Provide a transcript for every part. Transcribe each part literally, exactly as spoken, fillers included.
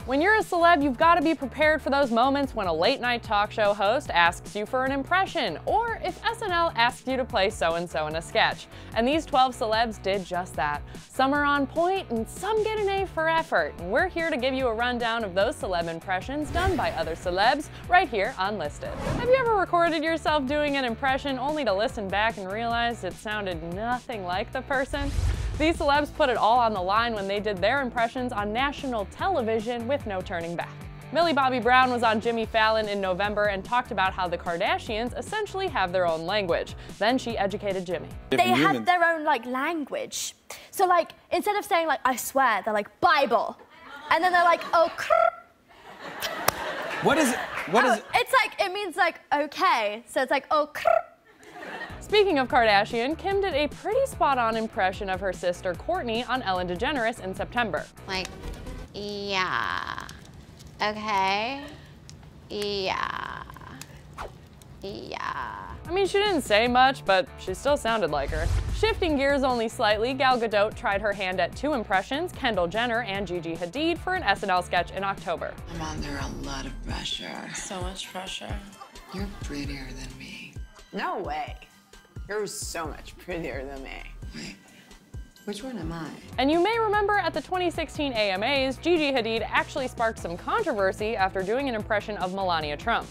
When you're a celeb, you've got to be prepared for those moments when a late-night talk show host asks you for an impression, or if S N L asks you to play so-and-so in a sketch. And these twelve celebs did just that. Some are on point, and some get an A for effort. And we're here to give you a rundown of those celeb impressions done by other celebs, right here on Listed. Have you ever recorded yourself doing an impression only to listen back and realize it sounded nothing like the person? These celebs put it all on the line when they did their impressions on national television with no turning back. Millie Bobby Brown was on Jimmy Fallon in November and talked about how the Kardashians essentially have their own language. Then she educated Jimmy. They have their own like language. So like instead of saying like I swear, they're like Bible, and then they're like oh. Krr. What is it? What oh, is it? It's like it means like okay. So it's like oh. Krr. Speaking of Kardashian, Kim did a pretty spot-on impression of her sister Kourtney on Ellen DeGeneres in September. Like, yeah, okay, yeah, yeah. I mean, she didn't say much, but she still sounded like her. Shifting gears only slightly, Gal Gadot tried her hand at two impressions, Kendall Jenner and Gigi Hadid, for an S N L sketch in October. I'm under a lot of pressure. So much pressure. You're prettier than me. No way. You're so much prettier than me. Wait, which one am I? And you may remember at the twenty sixteen A M As, Gigi Hadid actually sparked some controversy after doing an impression of Melania Trump.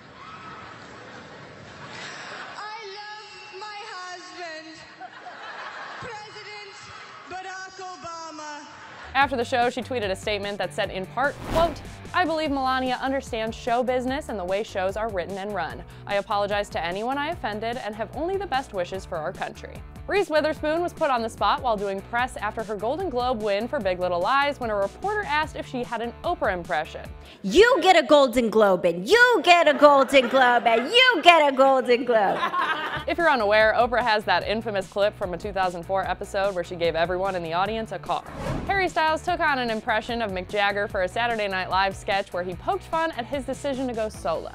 I love my husband, President Barack Obama. After the show, she tweeted a statement that said in part, quote, I believe Melania understands show business and the way shows are written and run. I apologize to anyone I offended and have only the best wishes for our country. Reese Witherspoon was put on the spot while doing press after her Golden Globe win for Big Little Lies when a reporter asked if she had an Oprah impression. You get a Golden Globe and you get a Golden Globe and you get a Golden Globe. If you're unaware, Oprah has that infamous clip from a two thousand four episode where she gave everyone in the audience a car. Harry Styles took on an impression of Mick Jagger for a Saturday Night Live sketch where he poked fun at his decision to go solo.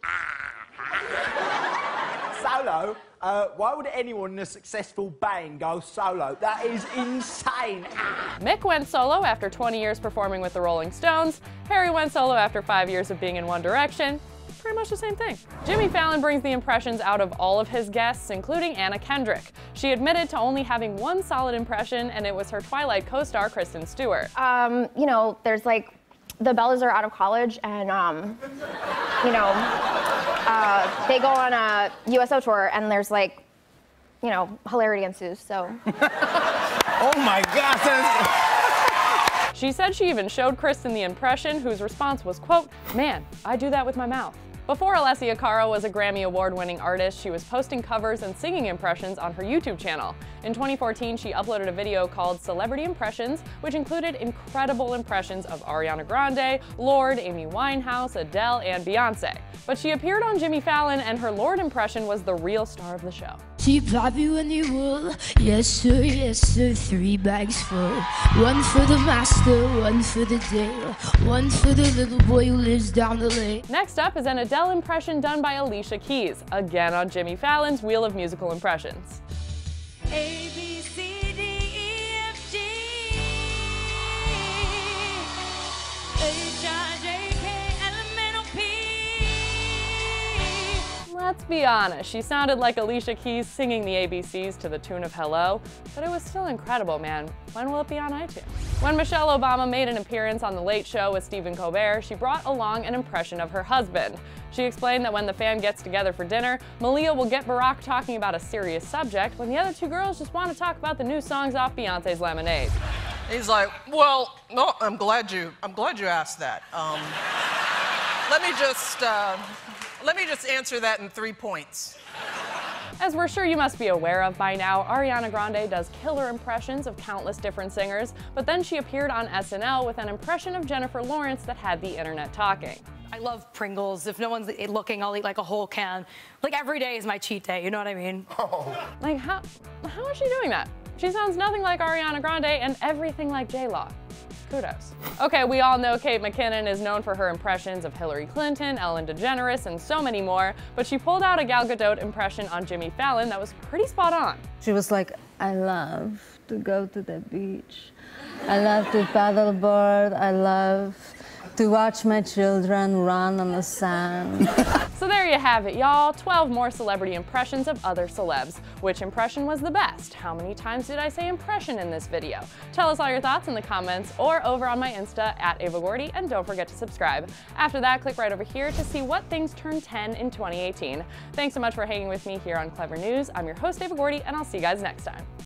Solo? Uh, why would anyone in a successful band go solo? That is insane. Mick went solo after twenty years performing with the Rolling Stones. Harry went solo after five years of being in One Direction. Pretty much the same thing. Jimmy Fallon brings the impressions out of all of his guests, including Anna Kendrick. She admitted to only having one solid impression, and it was her Twilight co-star Kristen Stewart. Um, you know, there's like, the Bellas are out of college, and um, you know, uh, they go on a U S O tour, and there's like, you know, hilarity ensues, so. Oh my gosh, that's... She said she even showed Kristen the impression, whose response was, quote, man, I do that with my mouth. Before Alessia Cara was a Grammy Award-winning artist, she was posting covers and singing impressions on her YouTube channel. In twenty fourteen, she uploaded a video called Celebrity Impressions, which included incredible impressions of Ariana Grande, Lorde, Amy Winehouse, Adele, and Beyonce. But she appeared on Jimmy Fallon, and her Lorde impression was the real star of the show. See Bobby when you wool, yes sir, yes sir, three bags full. One for the master, one for the day, one for the little boy who lives down the lane. Next up is an Adele impression done by Alicia Keys, again on Jimmy Fallon's Wheel of Musical Impressions. A, B, C, D, E, F, G, H, I, J, K, L, M, N, O, P. Let's be honest, she sounded like Alicia Keys singing the A B Cs to the tune of Hello, but it was still incredible, man. When will it be on iTunes? When Michelle Obama made an appearance on The Late Show with Stephen Colbert, she brought along an impression of her husband. She explained that when the fam gets together for dinner, Malia will get Barack talking about a serious subject when the other two girls just want to talk about the new songs off Beyonce's Lemonade. He's like, well, no, I'm glad you, I'm glad you asked that. Um, let me just, uh, let me just answer that in three points. As we're sure you must be aware of by now, Ariana Grande does killer impressions of countless different singers, but then she appeared on S N L with an impression of Jennifer Lawrence that had the internet talking. I love Pringles. If no one's looking, I'll eat like a whole can. Like every day is my cheat day, you know what I mean? Oh. Like how, how is she doing that? She sounds nothing like Ariana Grande and everything like J-Law. Kudos. Okay, we all know Kate McKinnon is known for her impressions of Hillary Clinton, Ellen DeGeneres, and so many more, but she pulled out a Gal Gadot impression on Jimmy Fallon that was pretty spot on. She was like, I love to go to the beach. I love to paddleboard. I love To watch my children run on the sand. So there you have it, y'all. twelve more celebrity impressions of other celebs. Which impression was the best? How many times did I say impression in this video? Tell us all your thoughts in the comments or over on my Insta at Ava Gordy, and don't forget to subscribe. After that, click right over here to see what things turned ten in twenty eighteen. Thanks so much for hanging with me here on Clevver News. I'm your host, Ava Gordy, and I'll see you guys next time.